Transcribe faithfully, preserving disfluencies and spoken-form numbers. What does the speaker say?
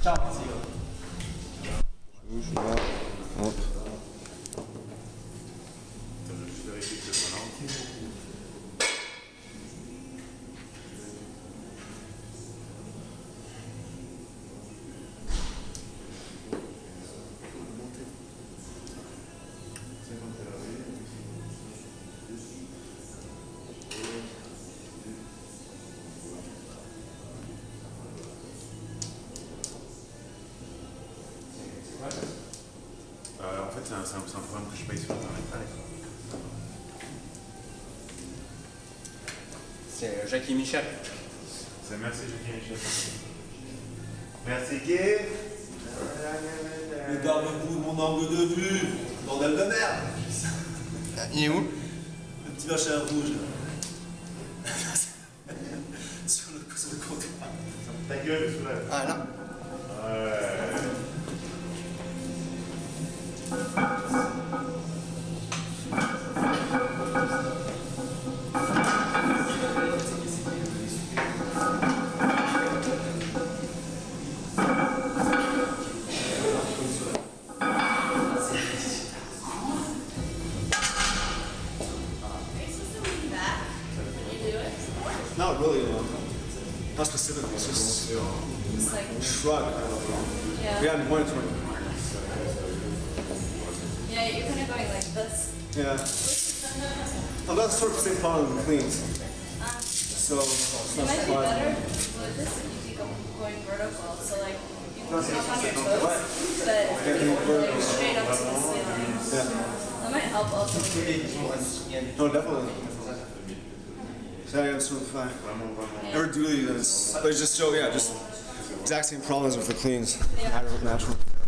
Ciao. Je suis là. Hop. Euh, en fait, c'est un, un, un programme que je paye sur Internet. C'est Jackie Michel. C'est merci Jackie Michel. Merci Guy. Mais garde-vous de mon angle de vue, bordel de merde. Il est où? Le petit machin rouge. sur, le, sur le comptoir. Ta gueule, soulève. Ah là. Ouais. Not really, no. Not specifically, it's just, Just like, shrug. yeah. We hadn't pointed toward it. Yeah, you're kind of going like this. Yeah. I've got sort of the same problem with cleans. Um, So, it's it not might be surprising. better with this if you keep going vertical. So like, you can come on your toes, but like straight up to the ceiling. Yeah. That might help also. No, definitely. So yeah, I'm sort of fine. Never do these, but it's just so, yeah, just exact same problems with the cleans. Yeah. Natural.